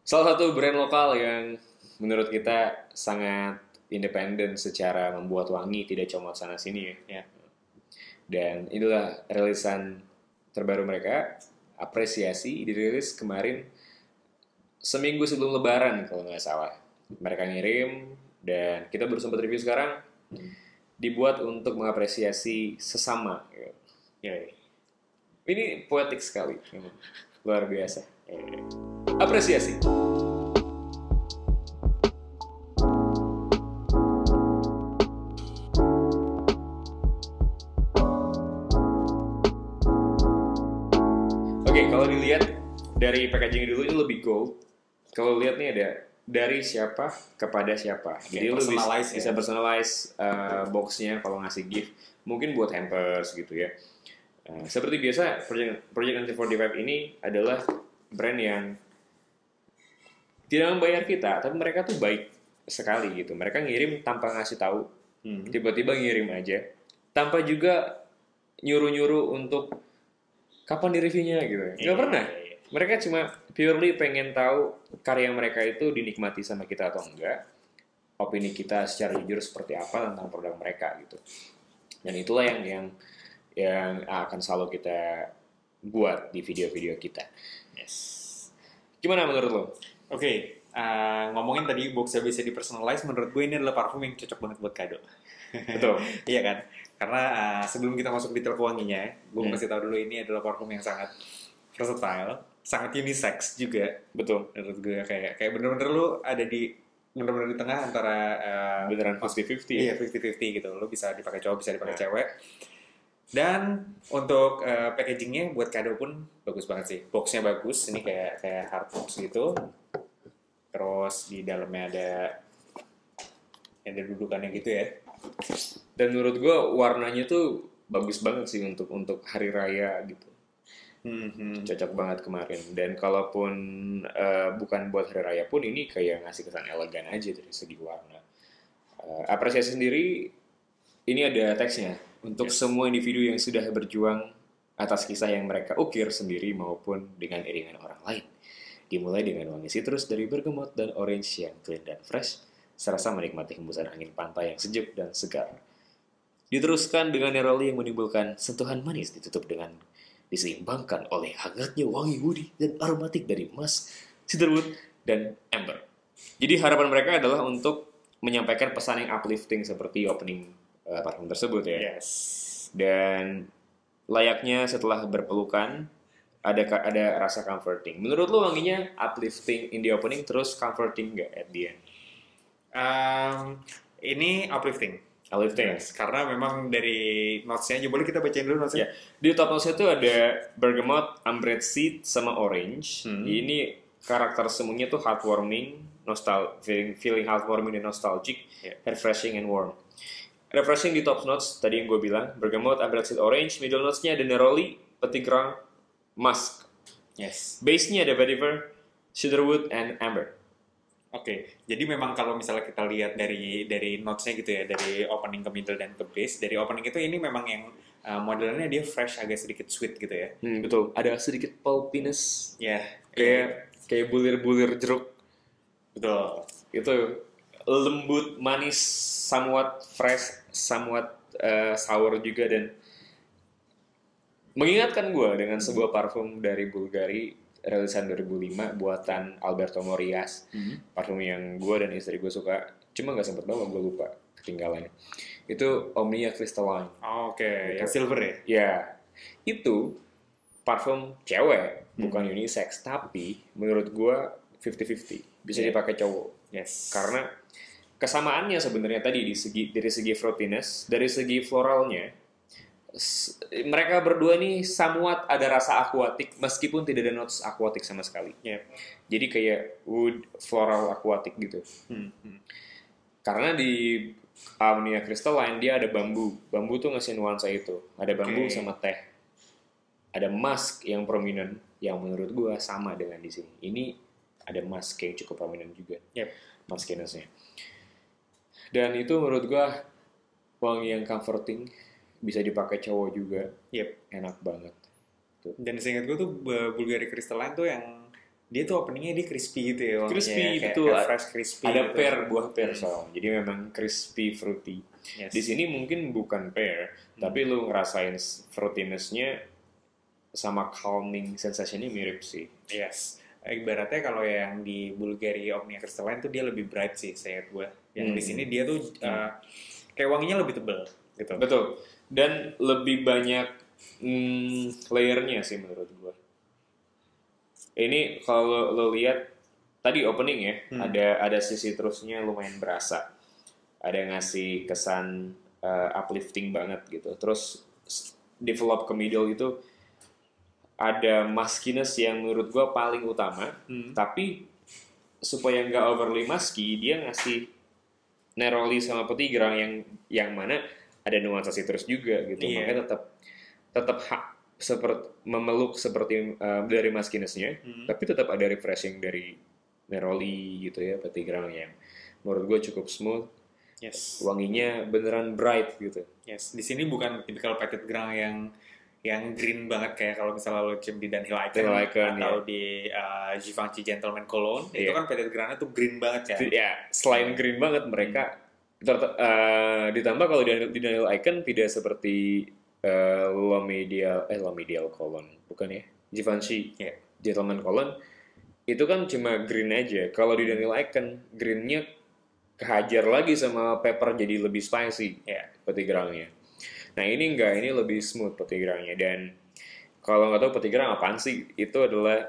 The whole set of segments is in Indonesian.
Salah satu brand lokal yang menurut kita sangat independen secara membuat wangi, tidak comot sana sini ya. Dan inilah rilisan terbaru mereka, Apresiasi, dirilis kemarin seminggu sebelum Lebaran kalau nggak salah. Mereka ngirim dan kita baru sempat review sekarang. Dibuat untuk mengapresiasi sesama. Ya. Ini poetik sekali, luar biasa. Apresiasi. Oke, kalau dilihat dari packaging dulu ini lebih gold. Kalau lihat nih ada dari siapa kepada siapa. Jadi lu bisa personalize boxnya kalau ngasih gift. Mungkin buat hampers gitu ya. Seperti biasa, Project 1945 ini adalah brand yang tidak membayar kita, tapi mereka tuh baik sekali gitu. Mereka ngirim tanpa ngasih tahu, tiba-tiba ngirim aja, tanpa juga nyuruh-nyuruh untuk kapan di reviewnya gitu. Nggak pernah. Mereka cuma purely pengen tahu karya mereka itu dinikmati sama kita atau enggak, opini kita secara jujur seperti apa tentang produk mereka gitu. Dan itulah yang akan selalu kita buat di video-video kita. Yes. Gimana menurut lo? Oke, ngomongin tadi boxnya bisa dipersonalize, menurut gue ini adalah parfum yang cocok banget buat kado. Betul. Iya kan? Karena sebelum kita masuk detail wanginya, gue mau kasih tahu dulu ini adalah parfum yang sangat versatile, sangat unisex juga. Betul. Menurut gue kayak bener-bener lu ada di bener-bener di tengah antara beneran 50-50. Iya, 50-50 gitu. Lu bisa dipakai cowok, bisa dipakai cewek. Dan untuk packagingnya buat kado pun bagus banget sih. Boxnya bagus, ini kayak hard box gitu. Terus di dalamnya ada dudukannya gitu ya. Dan menurut gue warnanya tuh bagus banget sih untuk hari raya gitu. Cocok banget kemarin. Dan kalaupun bukan buat hari raya pun ini kayak ngasih kesan elegan aja dari segi warna. Apresiasi sendiri ini ada teksnya. Untuk semua individu yang sudah berjuang atas kisah yang mereka ukir sendiri maupun dengan iringan orang lain. Dimulai dengan wangi citrus dari bergamot dan orange yang clean dan fresh, serasa menikmati hembusan angin pantai yang sejuk dan segar. Diteruskan dengan neroli yang menimbulkan sentuhan manis diseimbangkan oleh hangatnya wangi woody dan aromatik dari musk, cedarwood, dan amber. Jadi harapan mereka adalah untuk menyampaikan pesan yang uplifting seperti opening parfum tersebut ya. Yes. Dan layaknya setelah berpelukan ada rasa comforting. Menurut lo wanginya uplifting in the opening terus comforting nggak at the end? Ini uplifting. Yes, karena memang dari notes-nya aja, boleh kita bacain dulu notes-nya? Yeah. Di top notes-nya itu ada bergamot, amber seed, sama orange. Ini karakter semuanya tuh heartwarming, feeling heartwarming dan nostalgic, refreshing and warm. Refreshing di top notes, tadi yang gue bilang, bergamot, amber seed, orange. Middle notes-nya ada neroli, petitgrang, musk. Yes. Base-nya ada vetiver, cedarwood, and amber. Oke, jadi memang kalau misalnya kita lihat dari notes-nya gitu ya, dari opening ke middle dan ke base, dari opening itu ini memang yang modelnya dia fresh, agak sedikit sweet gitu ya. Betul, ada sedikit pulpiness. Ya, kayak bulir-bulir jeruk. Betul. Itu lembut, manis, somewhat fresh, somewhat sour juga, dan mengingatkan gue dengan sebuah parfum dari Bulgari rilisan 2005 buatan Alberto Morias. Parfum yang gue dan istri gue suka, cuma gak sempet bawa, gue lupa ketinggalan. Itu Omnia Crystalline. Oke. Yang silver ya? Ya, itu parfum cewek, bukan unisex, tapi menurut gue 50-50, bisa dipakai cowok. Yes. Karena kesamaannya sebenarnya tadi dari segi fruitiness, dari segi floralnya, mereka berdua nih somewhat ada rasa aquatic meskipun tidak ada notes aquatic sama sekali. Jadi kayak wood floral aquatic gitu. Karena di Omnia Crystalline dia ada bambu. Bambu tuh ngasih nuansa itu. Ada bambu sama teh. Ada musk yang prominent yang menurut gua sama dengan di sini. Ini ada musk yang cukup prominent juga. Muskiness-nya. Dan itu menurut gua wangi yang comforting. Bisa dipakai cowok juga. Enak banget. Dan seingat gue tuh Bulgari Crystalline tuh yang dia tuh openingnya dia crispy gitu ya, crispy kayak, betul, kayak fresh crispy ada gitu. pear, buah pear soalnya, jadi memang crispy fruity. Yes. Di sini mungkin bukan pear, tapi lu ngerasain fruitiness-nya sama calming sensation-nya mirip sih. Yes. Ibaratnya kalau yang di Bulgari Omnia Crystalline tuh dia lebih bright sih, saya gue. Yang di sini dia tuh kayak wanginya lebih tebal gitu. Betul. Dan lebih banyak layernya sih menurut gue. Ini kalau lo lihat tadi opening ya, ada sisi terusnya lumayan berasa. Ada ngasih kesan uplifting banget gitu. Terus develop ke middle itu ada muskiness yang menurut gue paling utama, tapi supaya nggak overly musky, dia ngasih neroli sama petigrang yang mana ada nuansa citrus juga gitu. Makanya tetap seperti memeluk seperti dari muskiness-nya, tapi tetap ada refreshing dari neroli gitu ya, petigrang yang menurut gue cukup smooth. Yes. Wanginya beneran bright gitu. Yes. Di sini bukan tipikal petigrang yang green banget kayak kalau misalnya lo cium di Dunhill Icon atau di Givenchy Gentleman Cologne, itu kan petigrangnya tuh green banget kan. Ya, selain green banget mereka ditambah kalau di Dunhill Icon tidak seperti La Medial Cologne, bukan ya? Givenchy Gentleman Cologne itu kan cuma green aja. Kalau di Dunhill Icon greennya kehajar lagi sama pepper jadi lebih spicy petigrangnya. Nah ini enggak, ini lebih smooth petigrangnya. Dan kalau nggak tahu petigrang apaan sih, itu adalah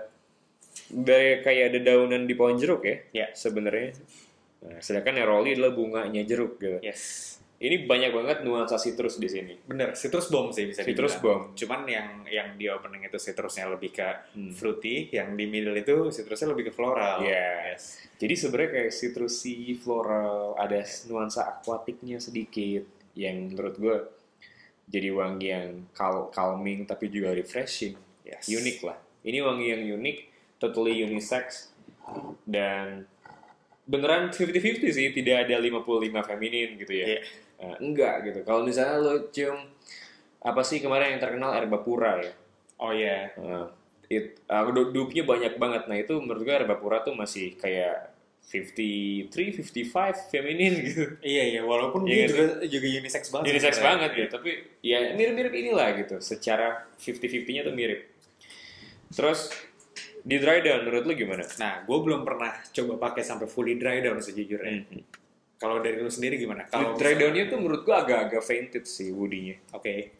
kayak ada daunan di pohon jeruk ya sebenarnya. Nah, sedangkan neroli adalah bunganya jeruk gitu. Yes. Ini banyak banget nuansa citrus di sini. Bener, citrus bomb sih bisa citrus dibilang. Bomb. Cuman yang di opening itu citrusnya lebih ke fruity, yang di middle itu citrusnya lebih ke floral. Yes. Jadi sebenarnya kayak citrusy, floral, ada nuansa aquatiknya sedikit yang menurut gue jadi wangi yang calming tapi juga refreshing. Unik lah. Ini wangi yang unik, totally unisex, dan beneran 50-50 sih, tidak ada 55 feminin gitu ya. Enggak gitu. Kalau misalnya lo cium apa sih kemarin yang terkenal Herbapura ya? Oh iya. Dupe-nya banyak banget. Nah itu menurut gue Herbapura tuh masih kayak 53, 55 feminin gitu. Iya, walaupun dia juga unisex banget. Unisex banget gitu, tapi ya mirip-mirip inilah gitu. Secara 50-50-nya tuh mirip. Terus di dry down menurut lu gimana? Nah, gue belum pernah coba pakai sampai fully dry down sejujurnya. Kalau dari lu sendiri gimana? Kalau dry down-nya tuh menurut gue agak-agak fainted sih woody-nya. Oke.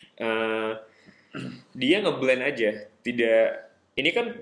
Dia ngeblend aja. Tidak, ini kan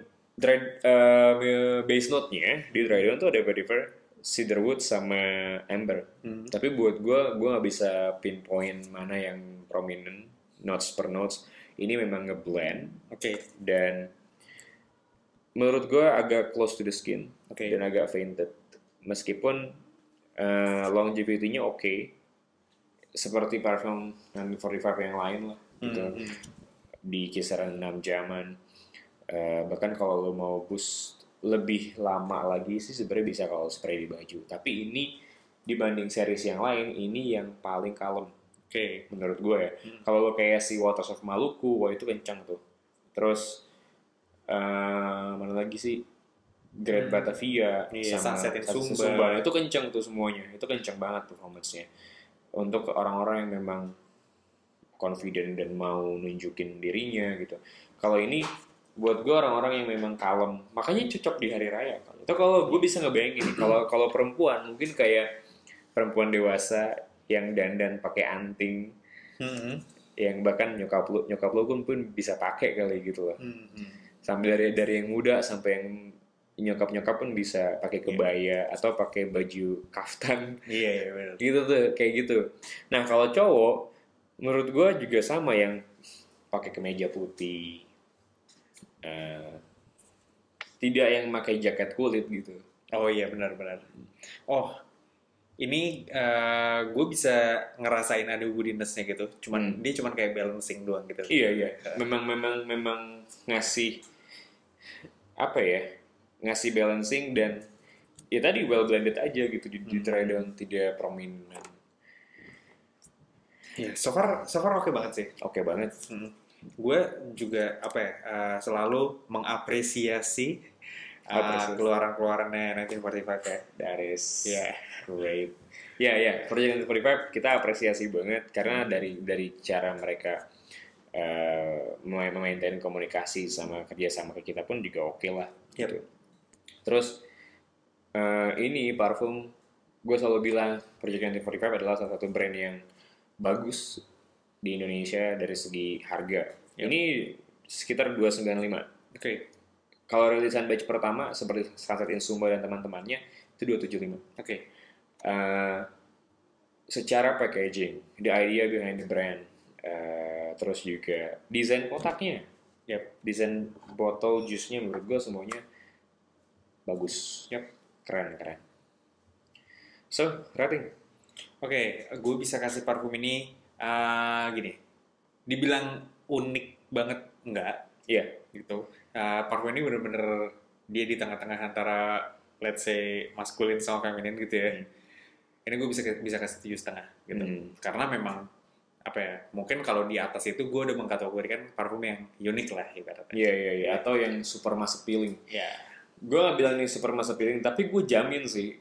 base note-nya di dry down tuh ada vetiver, cedarwood sama amber. Tapi buat gue nggak bisa pinpoint mana yang prominent notes per notes. Ini memang ngeblend. Dan menurut gue agak close to the skin dan agak fainted. Meskipun longevity-nya oke, seperti parfum 45 yang lain lah, gitu. Di kisaran 6 jaman. Bahkan kalau lo mau boost lebih lama lagi sih sebenarnya bisa kalau spray di baju. Tapi ini dibanding series yang lain, ini yang paling kalem. Menurut gue ya. Kalau lo kayak si Waters of Maluku, wah itu kencang tuh. Terus mana lagi sih? Great Batavia sama Sunset in Sumba. Itu kencang tuh semuanya. Itu kencang banget performance-nya. Untuk orang-orang yang memang confident dan mau nunjukin dirinya gitu. Kalau ini buat gue orang-orang yang memang kalem, makanya cocok di hari raya. Itu kalau gue bisa ngebayangin nih, kalau perempuan mungkin kayak perempuan dewasa yang dandan pakai anting, yang bahkan nyokap lo pun bisa pakai kali gitu lah. Sambil dari yang muda sampai yang nyokap pun bisa pakai kebaya atau pakai baju kaftan. Benar. Gitu tuh, kayak gitu. Nah kalau cowok, menurut gue juga sama yang pakai kemeja putih. Tidak yang pakai jaket kulit gitu. Oh iya benar. Oh ini gue bisa ngerasain ada woodiness-nya gitu. Dia cuman kayak balancing doang gitu. Iya. Memang ngasih apa ya? Ngasih balancing dan ya tadi well blended aja gitu di dry down, tidak prominent. Ya, so far oke banget sih. Oke banget. Gue juga selalu mengapresiasi keluaran-keluarannya 1945 ya. That is Yeah. great. Ya, Project 1945 kita apresiasi banget karena dari cara mereka memaintain komunikasi sama kerja sama ke kita pun juga oke lah. Gitu. Terus ini parfum, gue selalu bilang Project 1945 adalah salah satu brand yang bagus di Indonesia dari segi harga. Ini sekitar 295. Oke. Kalau rilisan batch pertama seperti Sunset in Sumba dan teman-temannya itu 275. Oke. Secara packaging, the idea behind the brand, terus juga desain kotaknya, desain botol jusnya menurut gue semuanya bagus, keren. So, rating. Oke, gue bisa kasih parfum ini gini, dibilang unik banget enggak? Iya. Gitu. Parfum ini bener-bener dia di tengah-tengah antara let's say maskulin sama feminin gitu ya. Ini gue bisa kasih 7,5 gitu. Karena memang apa ya? Mungkin kalau di atas itu gue udah mengkategorikan parfum yang unik lah ibaratnya. Iya. Atau yang super mass appealing. Iya. Gue gak bilang ini super mass appealing, tapi gue jamin sih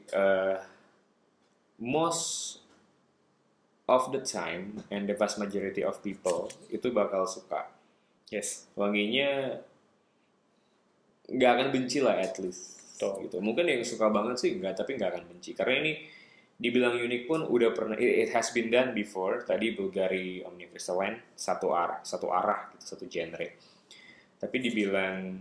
most of the time and the vast majority of people itu bakal suka. Yes. Wanginya nggak akan benci lah at least. Gitu. Mungkin yang suka banget sih enggak, tapi nggak akan benci. Karena ini dibilang unik pun udah pernah, it has been done before. Tadi Bulgari Omni Crystalline satu arah gitu, satu genre. Tapi dibilang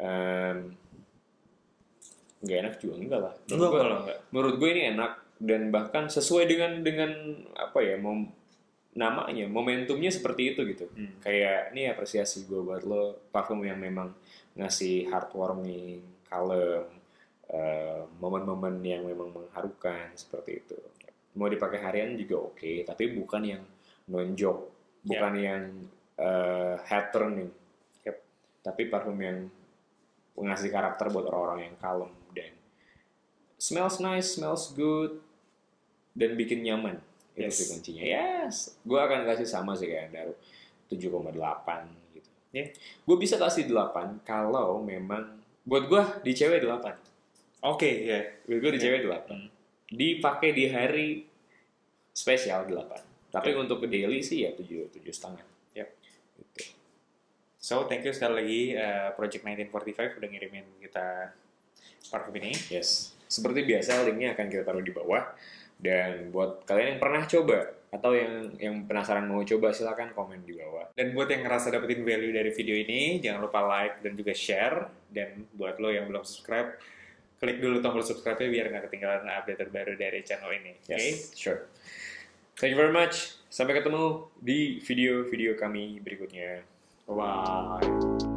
nggak enak juga enggak lah. Menurut gue ini enak dan bahkan sesuai dengan apa ya, namanya, momentumnya seperti itu gitu. Kayak ini apresiasi gue buat lo, parfum yang memang ngasih heartwarming, kalem, momen-momen yang memang mengharukan seperti itu. Mau dipakai harian juga oke, tapi bukan yang nonjok, bukan yang head turning. Tapi parfum yang ngasih karakter buat orang-orang yang kalem dan smells nice, smells good, dan bikin nyaman. Itu sih kuncinya. Yes, gue akan kasih sama sih kayak Daru, 7,8 gitu. Gue bisa kasih 8 kalau memang buat gue di cewek 8. Oke, ya. Gue di cewek 8. Dipakai di hari spesial 8. Tapi untuk ke daily sih ya 7,5. Gitu. So, thank you sekali lagi Project 1945 udah ngirimin kita parfum ini. Yes. Seperti biasa linknya akan kita taruh di bawah. Dan buat kalian yang pernah coba atau yang penasaran mau coba, silakan komen di bawah. Dan buat yang ngerasa dapetin value dari video ini, jangan lupa like dan juga share. Dan buat lo yang belum subscribe, klik dulu tombol subscribe-nya biar nggak ketinggalan update terbaru dari channel ini. Yes, sure. Thank you very much. Sampai ketemu di video-video kami berikutnya. Bye-bye.